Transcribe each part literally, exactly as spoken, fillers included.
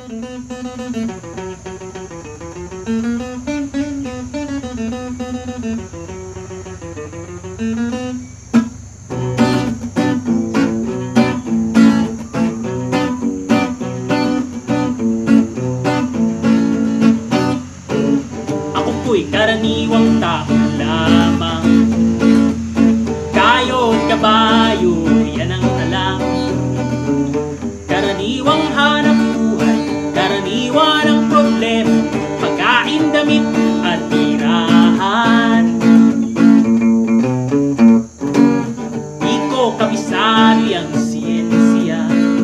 Ako po'y karaniwang tao lamang, kayo't kabayo, yan ang alam. Karaniwang hanap buhay, karaniwan ang problema, pagkain, damit at tirahan. Di ko kabisado ang siyensya,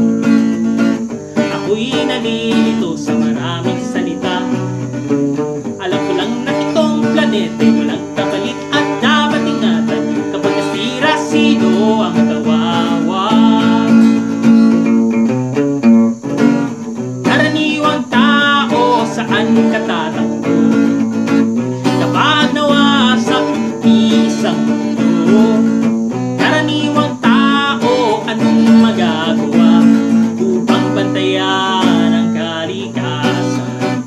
ako'y nalilito sa maraming salita. Alam ko lang na itong planeta ay walang kapalit at dapat ingatan. Kapag nasira, sino ang kawawa? Karaniwang tao, saan ka tatakbo kapag nawasak isang mundo? Karaniwang tao, anong magagawa upang bantayan ang kalikasan?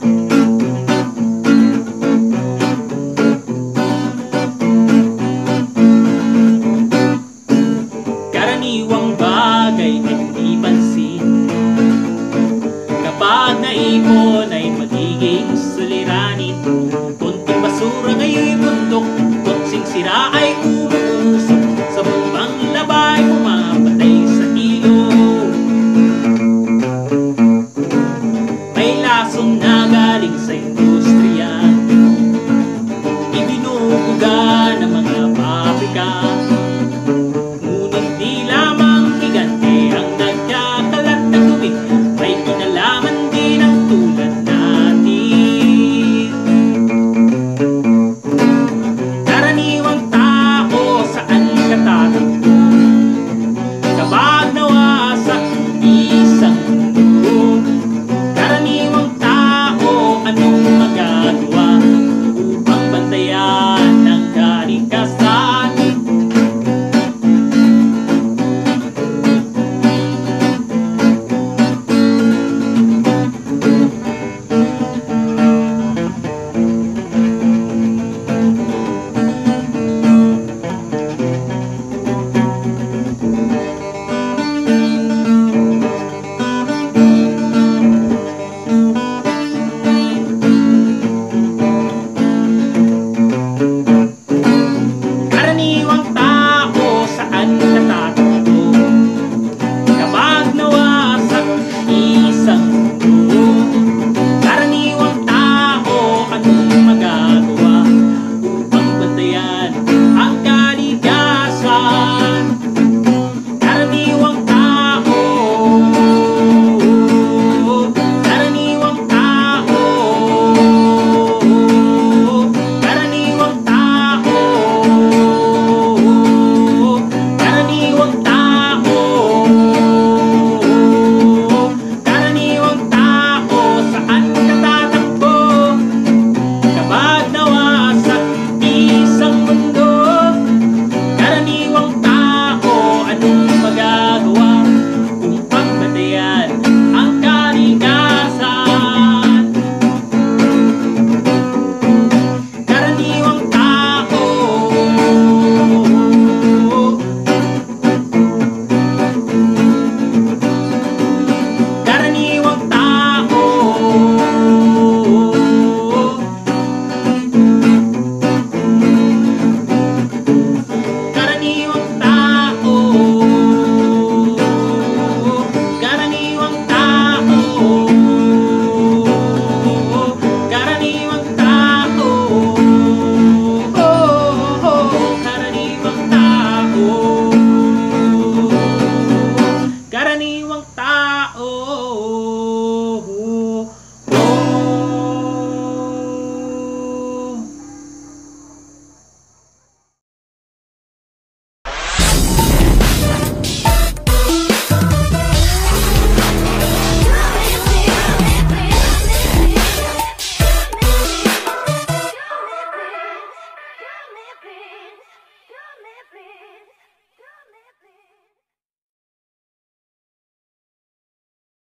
Karaniwang bagay ay hindi pansin, kapag naipon ay magiging